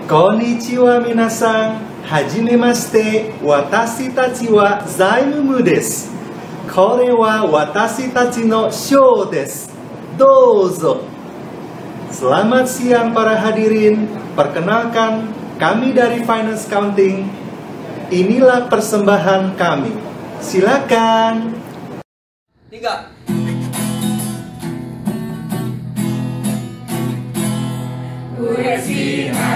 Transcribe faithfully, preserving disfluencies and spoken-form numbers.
Konnichiwa minasan, hajimemashite, watashi tachi wa Zaimumu desu. Kore wa watashi tachi no shou desu. Dozo. Selamat siang para hadirin, perkenalkan kami dari Finance Counting. Inilah persembahan kami. Silakan. Tiga. Ureshi